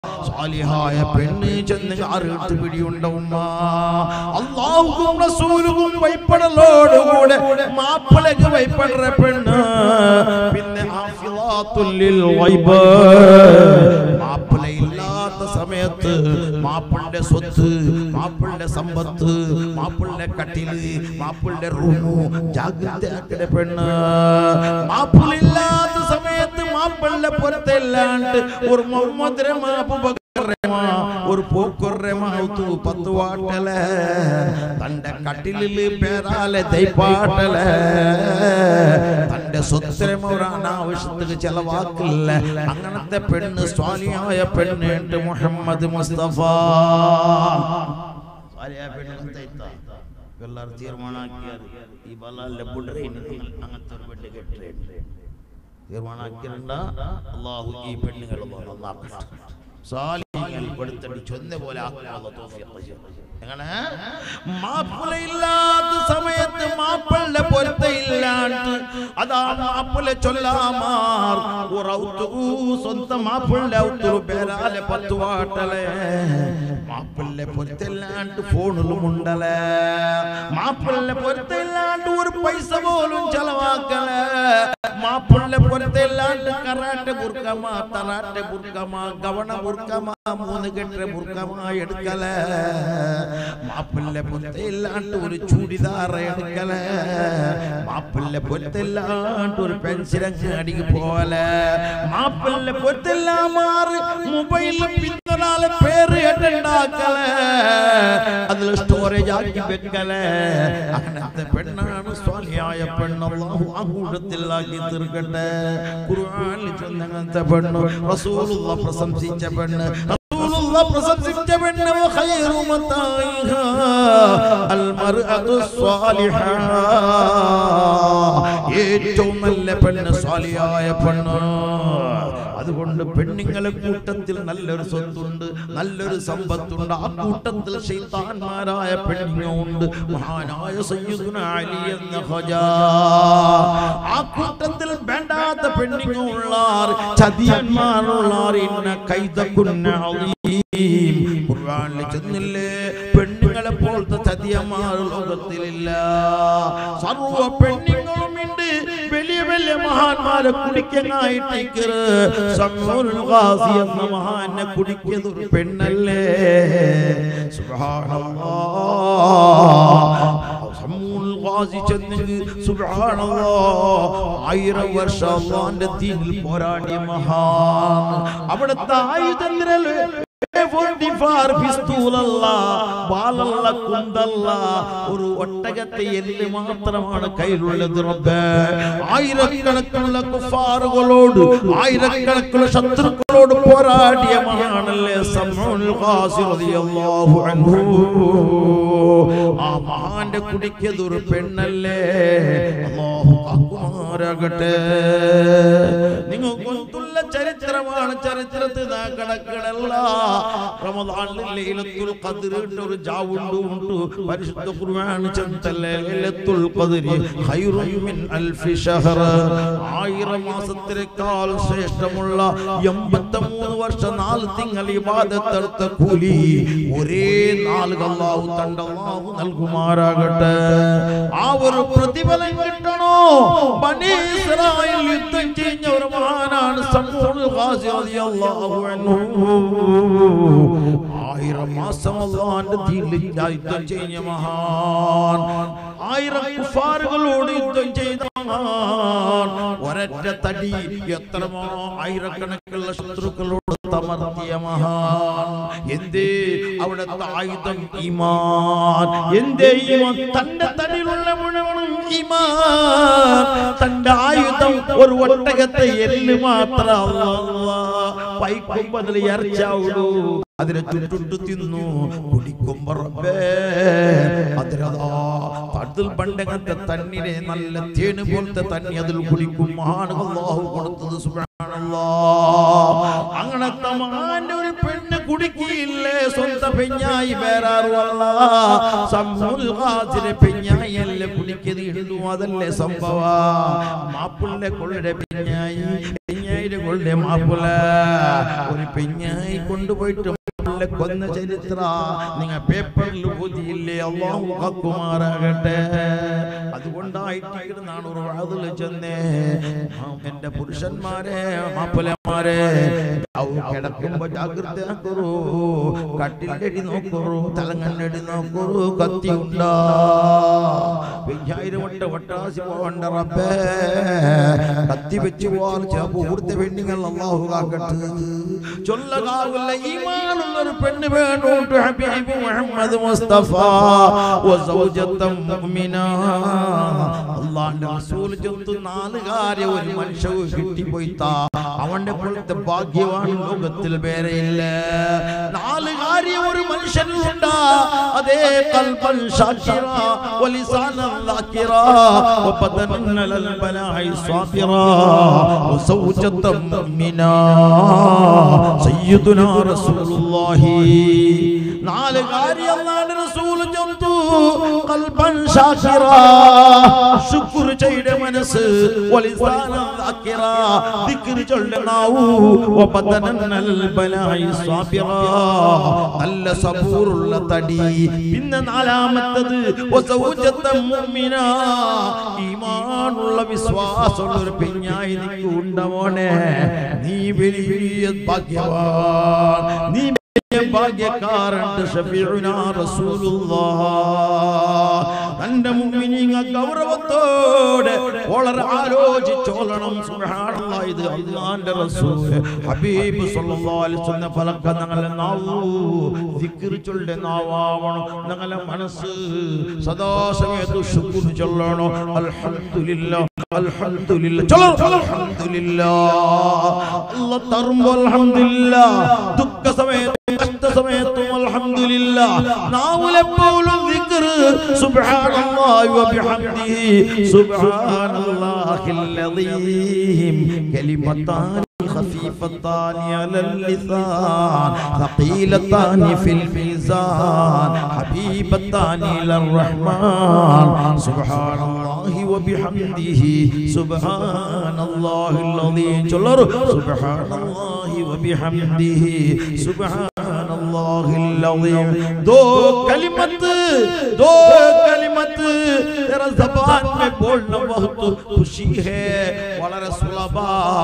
സാലിഹായ പെണ്ണ് ചെന്ന് ആറിട്ട് പിടിയുണ്ടവുമ്മ അല്ലാഹുവും റസൂലുവും വൈപ്പടലോടുകൂടെ മാപ്പിളക്ക് വൈപ്പടറ പെണ്ണ് പിന്നെ ഹാഫിളാത്തുൽ ലിൽ ഗൈബ് മാപ്പിള ഇല്ലാത്ത സമയത്ത് മാപ്പിളുടെ സ്വത്ത് മാപ്പിളുടെ സമ്പത്ത് മാപ്പിളുടെ കട്ടില് മാപ്പിളുടെ റൂമു ജാഗ്രതയാക്കിയ പെണ്ണ് മാപ്പിളില്ലാത്ത സമയത്ത് മാപ്പിളുടെ പുറത്തല്ലാണ്ട് ഒരു മുഹമ്മദ് ഒരു പോക്കുറമാവത്തു 10 വാട്ടല തന്റെ കട്ടിലില് പേരാലെ ദൈപ്പാട്ടല തന്റെ സ്വത്തരമൊരാൻ ആവശ്യത്തിന് ചെലവാക്കില്ല അങ്ങനത്തെ പെണ്ണ് സ്വാലിയായ പെണ്ണ് മുഹമ്മദ് മുസ്തഫ എല്ലാവരും തീരുമാനാക്കിയത് ഈ ബലാലിന്റെ അങ്ങനത്തെ ഒരു പെണ്ണ് കെട്ടേ തീരുമാനാക്കിയിട്ടുണ്ട അള്ളാഹു ഈ പെണ്ണുങ്ങൾ നന്നാക്കട്ടെ സാലിഹ്യങ്ങൾ കൊടുത്തടി ചൊന്ന പോലെ ആക്കാനുള്ള തൗഫീഖ് എങ്ങനെ മാപ്പിളയില്ലാത്ത സമയത്ത് മാപ്പിളുടെ പൊരുത്തയില്ലാണ്ട് അതാ മാപ്പിള ചൊല്ലാമാർ സ്വന്തം മാപ്പിളുടെ ഔത്തു പേരാലെ 10 വാട്ടലെ മാപ്പിളുടെ പൊരുത്തയില്ലാണ്ട് ഫോണിലും ഉണ്ടല്ലേ മാപ്പിളുടെ പൊരുത്തയില്ലാണ്ട് ഒരു പൈസ പോലും ചെലവാക്കലേ മാപ്പിളുടെ പൊരുത്തയില്ലാണ്ട് കറാട്ടെ ബുർക്കമ തറാട്ടെ ബുർക്കമ ഗവണ ബുർക്കമ 3 കെട്ട ബുർക്കമ എടുക്കലേ മാപ്പിളുടെ പൊരുത്തയില്ലാണ്ട് ഒരു ചൂടിദാർ എടുക്കലേ മാപ്പിളുടെ പൊരുത്തയില്ലാണ്ട് ഒരു പെൻസിലങ്ങാടിക്ക് പോലെ മാപ്പിളുടെ പൊരുത്തെല്ലാം മാറി മൊബൈലിൽ പിന്നൊരാളെ പേര് ഉണ്ടാക്കലേ അതിൽ സ്റ്റോറേജ് ആക്കി വെക്കലേ അങ്ങനത്തെ പെണ്ണാണ് സ്വാലിയായ പെണ്ണ് അല്ലാഹു ആ കൂട്ടത്തിലാക്കി തീർക്കട്ടെ ഖുർആനിൽ ചൊന്നങ്ങനത്തെ പെണ്ണ് റസൂലുള്ളാഹ് പ്രശംസിച്ച പെണ്ണ് റസൂലുള്ളാഹ് പ്രശംസിച്ച പെണ്ണ് ഖൈറു മതാഇഹാ അൽ മർഅതു സ്വാലിഹാ ഏറ്റവും നല്ല പെണ്ണ് സ്വാലിയായ പെണ്ണ് അതുകൊണ്ട് പെണ്ണുങ്ങളെ കൂട്ടത്തിൽ നല്ലൊരു സ്വത്തുണ്ട് നല്ലൊരു സമ്പത്തുണ്ട് ആ കൂട്ടത്തിൽ ശൈത്താന്മാരായ പെണ്ണുങ്ങളുണ്ട് മഹാനായ സയ്യിദുനാ അലി എന്ന ഖജാ ആ കൂട്ടത്തിൽ വേണ്ടാത്ത പെണ്ണുങ്ങളുള്ളാർ ചതിയന്മാരുള്ളാർ ഇന്ന കൈദകുന്ന അലീം ഖുർആനിൽ ചെന്നില്ലേ പെണ്ണുങ്ങളെ പോലത്തെ ചതിയന്മാർ ലോകത്തിലില്ല സർവ്വ പെണ്ണുങ്ങളും ഉണ്ട് വലിയ വലിയ മഹാന്മാരെ കുടിക്കാനായിട്ട് സമൂൽ ഗാസി എന്ന മഹാനെ കുടിക്കുന്നൊരു പെണ്ണല്ലേ സുബ്ഹാനല്ലാഹ് സമൂൽ ഗാസി ചെന്നെങ്കിൽ സുബ്ഹാനല്ലാഹ് 1000 വർഷം അല്ലാഹുവിന്റെ ദീനിൽ പോരാടിയ മഹാൻ അവിടുത്തെ ആയുധങ്ങളെ ഒരു ഒട്ടകത്തെ എല്ല് മാത്രമാണ് കയ്യിലുള്ളത് റബ്ബേ ആയിരക്കണക്കുള്ള കുഫാറുകളോട് ആയിരക്കണക്കുള്ള ശത്രുക്കളോട് പോരാടിയ മഹാനല്ലേ സമൂൽ ഖാസി റളിയല്ലാഹു അൻഹു ആ മഹാന്റെ കുടിക്കതൊരു പെണ്ണല്ലേ അല്ലാഹു കാക്കുമാറാകട്ടെ നിങ്ങൾക്കുള്ള ചരിത്രമാണ് ചരിത്രത്തിൽ കണക്കടല്ല റമദാനിൽ ലൈലത്തുൽ ഖദ്ർ ഒരു ജാവുണ്ട് പരിശുദ്ധ ഖുർആൻ ചന്തല്ലേ ലൈലത്തുൽ ഖദ്രി ഖൈറുൻ മിൻ അൽഫി ഷഹർ 1000 മാസത്തേക്കാൾ ശ്രേഷ്ഠമുള്ള 83 വർഷം 4 തിങ്കൾ ഇബാദത്ത് എടുത്ത കൂലി ഒരേ നാളിൽ അല്ലാഹു തണ്ടല്ലാഹു നൽകുമാറാകട്ടെ ആ ഒരു പ്രതിഫലം കിട്ടണോ ബനി ഇസ്രായേൽ യുദ്ധം ചെയ്ത ഒരു മഹാനാണ് സമൂൽ ഖാസി റളിയല്ലാഹു അൻഹു 1000 മാസം അല്ലാഹുവിന്റെ ദീനിൽ യുദ്ധം ചെയ്ത മഹാൻ 1000 കുഫാറുകളോട് യുദ്ധം ചെയ്ത മഹാൻ ഒരൊറ്റ തടി എത്രമോ ആയിരക്കണക്കുള്ള ശത്രുക്കളോട് തമർത്തിയ മഹാൻ എന്തേ അവിടുത്തെ ആയുധം ഈമാൻ എന്തേ ഈമാൻ തന്റെ തടിയിലുള്ള മുഴുവനും ഈമാൻ തന്റെ ആയുധം ഒരു ഒട്ടകത്തെ എല്ല് മാത്രം അല്ലാഹ് പൈക്കുമ്പതിൽ ഇറച്ചാവുള്ളൂ അതിനെ ചുട്ടു തിന്നു കുടിക്കുമ്പോ റബ്ബേ അതിരതാ തടിൽ പണ്ടങ്ങത്തെ തണ്ണിനെ നല്ല തേന് പോലത്തെ തണ്ണി അതിൽ കുടിക്കും മഹാൻ അല്ലാഹു കൊടുത്തത് സുബ്ഹാനല്ലാഹ് അങ്ങനത്തെ മഹാന്റെ ഒരു പെണ്ണ് കുടിക്കില്ലേ സ്വന്തം പെഞ്ഞായി വേറാറുമല്ല സമൂൽ ഖാസിലെ പെഞ്ഞായി അല്ല കുടിക്കത് ഇടുന്നു അതല്ലേ സംഭവ മാപ്പിളിന്റെ കൊള്ളയുടെ പെഞ്ഞായി പെഞ്ഞായിരങ്ങളുടെ മാപ്പിള ഒരു പെഞ്ഞായി കൊണ്ടുപോയിട്ട് കൊന്ന ചരിത്ര നിങ്ങൾ പേപ്പറിൽ ഓതിയില്ലേ? അല്ലാഹു ഹക്കുമാറാകട്ടെ. അതുകൊണ്ടായിട്ട് നാണൂറ് വാതിൽ ചെന്നേ എന്റെ പുരുഷന്മാരെ മാപ്പിളമാരെ കിടക്കുമ്പോ ജാഗ്രത നോക്കൂ, കട്ടിലടി നോക്കൂ, തലങ്ങണ്ണടി നോക്കൂ, കത്തി ഉണ്ടാ 5000 വട്ടാസി പോകണ്ട റബ്ബേ. കത്തി വെച്ച് പോവാൻ പൂർത്തി പെണ്ണുങ്ങൾ അല്ലാഹു കാക്കട്ടെ. ചൊല്ലകാവുള്ള ഈമാനുള്ളൊരു പെണ്ണ് വേണോട്ട് ഹബീബ് മുഹമ്മദ് മുസ്തഫ വസൗജത്തം മുഅ്മിന. അല്ലാഹുവിന്റെ റസൂൽ ചൊല്ലുന്ന 4 കാര്യം ഒരു മനുഷ്യന് കിട്ടിപ്പോയിത്താ അവന്റെ പോലത്തെ ഭാഗ്യവാൻ ലോകത്തിൽ വേറെയില്ല. 4 കാര്യം ഒരു മനുഷ്യനുണ്ടാ. അതേ ഖൽബൻ ഷാകിറ വലിസാനൻ ലാകിറ വബദനൻ ലൽ ബലാഇ സ്വാബിറ വസൗജത്തം മുഅ്മിന സയ്യിദുനാ റസൂലുള്ളാഹി. 4 കാര്യം അല്ലാഹുവിന്റെ റസൂൽ ചൊല്ലുന്നു. ഖൽബൻ ഷാകിറ ശുക്ർ ചെയ്ത മനസ്സ്, വലിസാനൻ ലാകിറ ദിക്ർ ചൊല്ലനാവൂ, വബദനൻ ലൽ ബലാഇ സ്വാബിറ നല്ല സബൂറുള്ള തടി. പിന്നെ 4ാമത്തേത് വസൗജത്തം മുഅ്മിന ഈമാനുള്ള വിശ്വാസമുള്ള ഒരു പെണ്ണായി നീ ഉണ്ടമോനെ. നീ വലിയ ഭാഗ്യവാൻ, നീ ഭാഗ്യക്കാരൻ. ഷഫീഉനാ റസൂലുള്ളാഹ് തന്റെ മുഅ്മിനീങ്ങൾ ഗൗരവത്തോടെ വളരെ ആലോചിച്ചോളണം. സുബ്ഹാനല്ലാഹ്, ഇത് അല്ലാഹുവിന്റെ റസൂൽ ഹബീബ് സ്വല്ലല്ലാഹു അലൈഹി വസല്ലം ഫലക ഞങ്ങളെ നാവു ദിക്ർ ചൊല്ലുന്ന നാവാവണം. ഞങ്ങളെ മനസ്സ് സദാ സമയത്ത് ശുക്ർ ചൊല്ലണം. അൽഹംദുലില്ലാഹ് അൽഹംദുലില്ലാഹ് ചൊല്ലോ, അൽഹംദുലില്ലാഹ്. അല്ലാഹ് തറുമ്പോൾ അൽഹംദുലില്ലാഹ്, ദുഃഖ സമയത്ത് കഷ്ട സമയത്തും അൽഹംദുലില്ലാഹ്. നാവുലെപ്പോഴും ദിക്ർ സുബ്ഹാനല്ലാഹി വബിഹംദിഹി സുബ്ഹാനല്ലാഹിൽ അദീം. കലിമത്താൻ خفيفتان على اللسان ثقيلتان في الميزان حبيبتان إلى الرحمن سبحان الله وبحمده سبحان الله العظيم. سبحان الله وبحمده سبحان الله العظيم. दो कलिमत तेरा ज़बान में बोलना बहुत खुशी है. വളരെ സുലഭ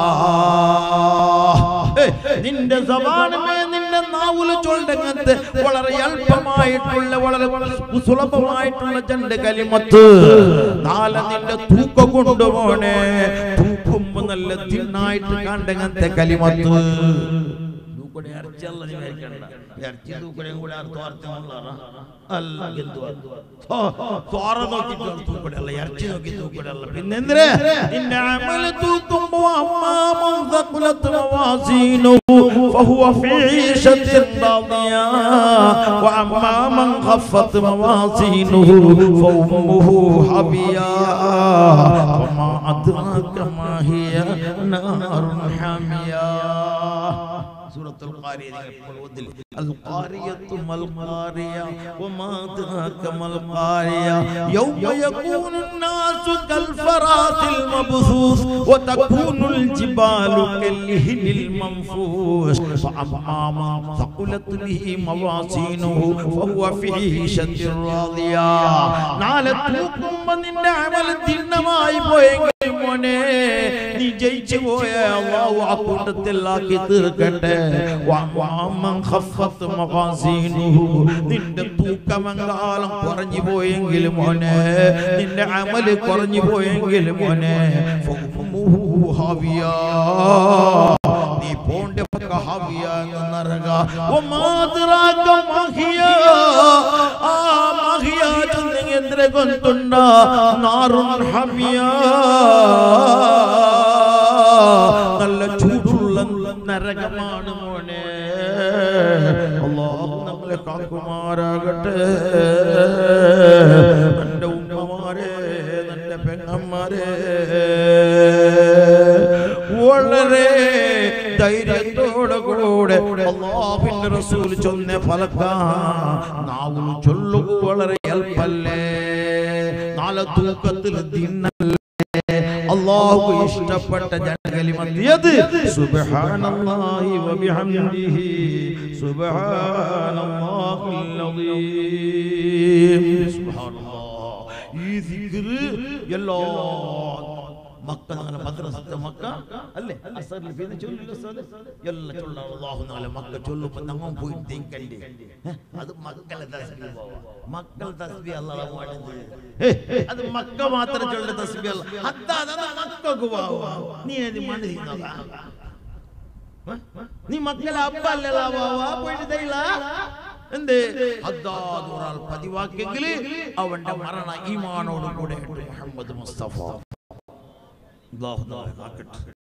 നിന്റെ സബാനമേ നിന്റെ നാവുൽ ചൊല്ലങ്ങത്തെ വളരെ അല്പമായിട്ടുള്ള വളരെ സുലഭമായിട്ടുള്ള 2 കലിമത്ത്. 4 നിന്റെ തൂക്കം കൊണ്ടുപോണേ. തൂക്കുമ്പോ നല്ല തിന്നായിട്ട് കണ്ടങ്ങത്തെ കലിമത്ത്. തൂക്കടെ അർച്ചല്ല നീ വരക്കണ്ട. അർച്ചി തൂക്കടെ കൂടെ അർത്ഥമുള്ളതാണ്. അല്ല നോക്കിട്ട് തൂക്കടെ അല്ല, അർച്ചി നോക്കി തൂക്കടെ അല്ല. പിന്നെന്തിനാ നിന്റെ അമൽ തൂക്കുമ്പോ അമ്മാമൻ ثقلت موازينه فهو في عيشة راضية وأما من خفت موازينه فأمه هاوية وما أدراك ما هي نار حامية. سورة القارية. القارية ما القارية وما أدراك ما القارية يوم يكون الناس كالفراش المبثوث وتكون الجبال كالعهن المنفوش فأما من ثقلت به موازينه فهو في عيشة راضية. നാളെത്തും നിന്റെ അമൽ തിന്നമായി പോയെങ്കിൽ മോനെ നീ ജയിച്ചു പോയ അല്ലാഹു ആ കൂട്ടത്തിൽ ആക്കി തീർക്കട്ടെ. നിന്റെ തൂക്കമെങ്കാലം കുറഞ്ഞു പോയെങ്കിൽ മോനെ, നിന്റെ അമല് കുറഞ്ഞു പോയെങ്കിൽ മോനെ നീ പോണ്ട ഹാവിയ നരക. എന്തിനെ കൊണ്ടുണ്ട നാറുൻ ഹമിയ നല്ല ചൂടുള്ള നരകമാണ് മോനെ. അല്ലാഹു നമ്മളെ കാക്കുമാറാകട്ടെ. എൻ്റെ ഉമ്മമാരെ, എൻ്റെ പെങ്ങന്മാരെ, വളരെ ധൈര്യത്തോടെ കൂടെ അല്ലാഹുവിന്റെ റസൂൽ ചൊന്ന ഫലക നാവുൽ ചൊല്ലുക വളരെ അല്പല്ലേ. നാളെ തൂക്കത്തിൽ ദിനല്ലേ അല്ലാഹു ഇഷ്ടപ്പെട്ട ജനകലിമത്ത് സുബ്ഹാനല്ലാഹി വബിഹംദിഹി സുബ്ഹാനല്ലാഹിൽ അദീം. സുബ്ഹാനല്ലാഹ്. ഈ ദിക്ർ എല്ലാ മക്ക അങ്ങനെ മദ്രസത്തെ മക്ക അല്ലേ അസറിൽ പിന്നെ ചൊല്ലില്ല ഉസ്താദ് എല്ലാ ചൊല്ല അല്ലാഹു തആല മക്ക ചൊല്ലുമ്പോൾ നമ്മ പോയി തിങ്കണ്ടേ അത് മക്കളെ തസ്ബീഹ് മക്കൾ തസ്ബീഹ് അല്ലാഹു പാടുന്നത് അത് മക്ക മാത്രം ചൊല്ലുന്ന തസ്ബീഹ് അല്ല ഹത്താ അത് മക്കക്ക് വാ നീ അത് മണ്ണ് തിന്നോളാ നീ മക്കളെ അപ്പല്ല വാ പോയിട്ട് തൈല എന്തേ ഹദ്ദാദ് ഒരാൾ പതിവാക്കിയെങ്കിൽ അവന്റെ മരണ ഈമാനോട് കൂടെ മുഹമ്മദ് മുസ്തഫ അല്ലാഹു തആല കാക്കട്ടെ.